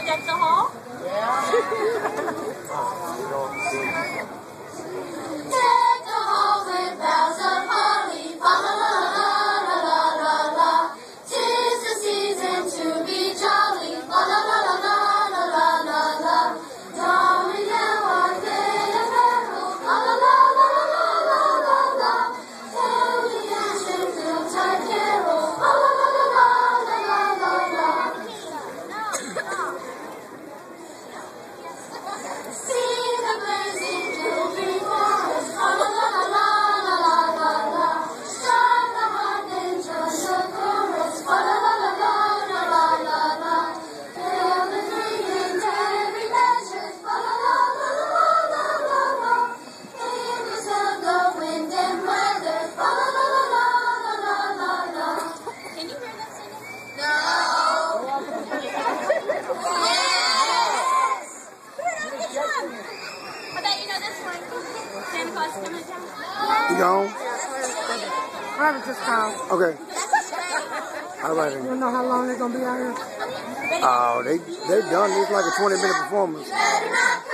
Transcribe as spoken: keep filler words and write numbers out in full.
deck the hall? Yeah. Deck the hall with boughs of holly, fa la la la la la la la. 'Tis the season to be jolly, fa la la la la la la la la. Drawing now our gay apparel, fa la la la la la la la. Carry and Yuletide carol, fa la la la la la la la. See the blazing jewelry forest, fa la la la la la la la. Strike the heart and join the chorus, fa la la la la la la la la. Hail the free and every measure, fa la la la la la la la. In the sound of wind and weather, fa la la la la la la la la. Can you hear them singing? No. I bet you know this one. Santa Claus is coming to town. You gone? Private just called. Okay. All right. You Then. don't know how long they're going to be out here? Oh, they they done. It's like a twenty minute performance.